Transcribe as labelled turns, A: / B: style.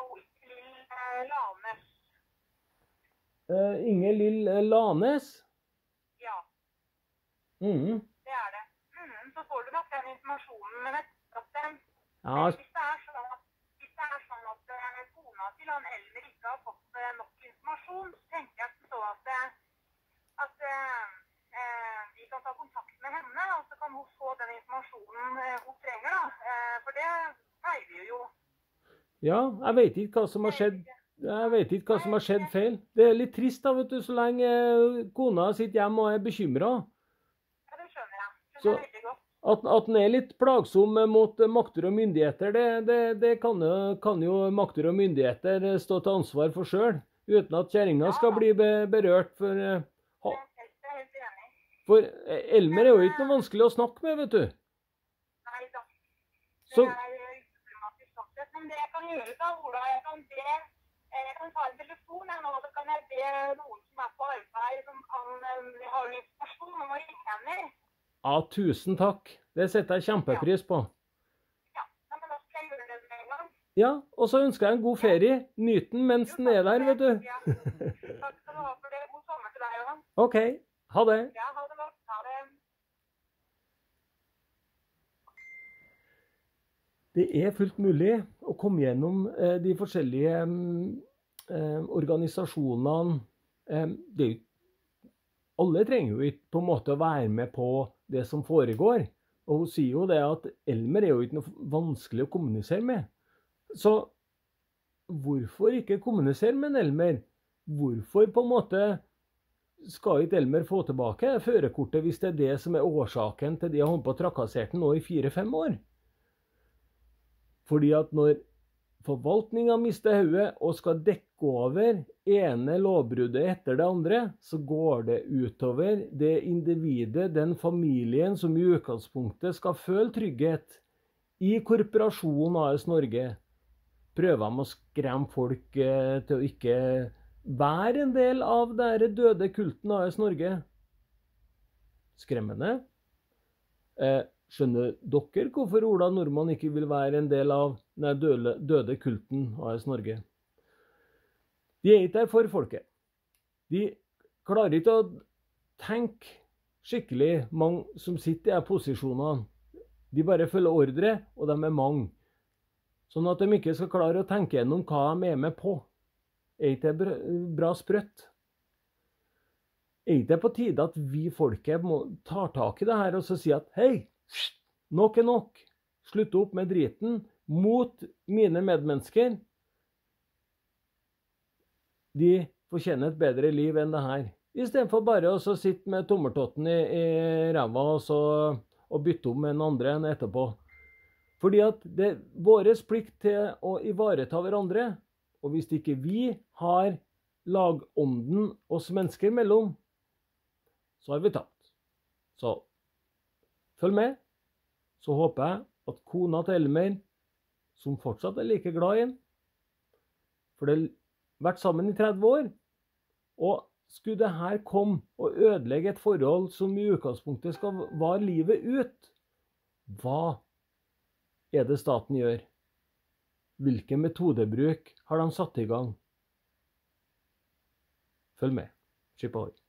A: Lill Lanes.
B: Inger Lill Lanes?
A: Ja,
B: Mhm.
A: det det. Så får du nok den informasjonen, men at
B: Ja,
A: hvis det sånn at kona til han Elmer ikke har fått nok informasjon, så tenker jeg så at vi kan ta kontakt med henne, og så kan hun få den informasjonen hun trenger, da. For det pleier vi jo.
B: ja, jeg vet ikke hva som har skjedd. Jeg vet ikke hva som har skjedd feil. Det er litt trist da, vet du, så lenge kona sitter hjemme og er bekymret.
A: Ja, det skjønner jeg.
B: Så
A: Veldig godt.
B: at den er litt plagsom mot makter og myndigheter, det kan jo makter og myndigheter stå til ansvar for selv, uten at kjerringa skal bli berørt. For
A: Jeg er helt enig.
B: Elmer er jo ikke noe vanskelig å snakke med, vet du.
A: Nei da. Det
B: Så,
A: uproblematisk sånn sett. Men det jeg kan gjøre da, Ola, jeg kan ta en telefon nå, så kan jeg be noen som på arbeid, som kan ha informasjon om å ringe henne.
B: ja, tusen takk. Det setter jeg kjempepris på.
A: Ja, men da skal jeg gjøre det med en gang.
B: Ja, og så ønsker jeg en god ferie. Nyt den mens den er der, vet du.
A: Ja. Takk skal du ha for det. God sommer til deg, Johan.
B: Ok, ha det.
A: Ja, ha det godt. Ha det.
B: Det er fullt mulig å komme gjennom de forskjellige organisasjonene. Alle trenger jo ikke på en måte å være med på det som foregår. Og hun sier jo det at Elmer er jo ikke noe vanskelig å kommunisere med. Så hvorfor ikke kommunisere med en Elmer? Hvorfor på en måte skal ikke Elmer få tilbake førerkortet hvis det er det som er årsaken til de har holdt på å trakassere den nå i 4-5 år? Fordi at når forvaltningen mister hodet og skal dekke over ene lovbruddet etter det andre, så går det utover det individet, den familien som i utgangspunktet skal føle trygghet i korporasjonen AS Norge. Prøver de å skremme folk til å ikke være en del av denne døde kulten AS Norge? Skremmende. Skjønner dere hvorfor Ola Nordmann ikke vil være en del av den døde kulten AS Norge? De er ikke der for folket. De klarer ikke å tenke skikkelig, mange som sitter i de posisjonene. De bare følger ordre, og de er mange. Sånn at de ikke skal klare å tenke gjennom hva de er med på. Er ikke det bra sprøtt? Er ikke det på tide at vi folket tar tak i det her og så sier at hei, nok er nok. Slutt opp med driten mot mine medmennesker. De fortjener et bedre liv enn det her. I stedet for bare å sitte med tommeltotten i ræva og bytte om med en andre enn etterpå. Fordi at det er vår plikt til å ivareta hverandre. Og hvis ikke vi har lagånden oss mennesker mellom, så har vi tapt. Så følg med. Så håper jeg at kona til Elmer, som fortsatt er like glad i ham, for det har vært sammen i 30 år, og skulle det her komme og ødelegge et forhold som i utgangspunktet skal vare livet ut, hva er det staten gjør? Hvilken metodebruk har de satt i gang? Følg med. Skip ahoy.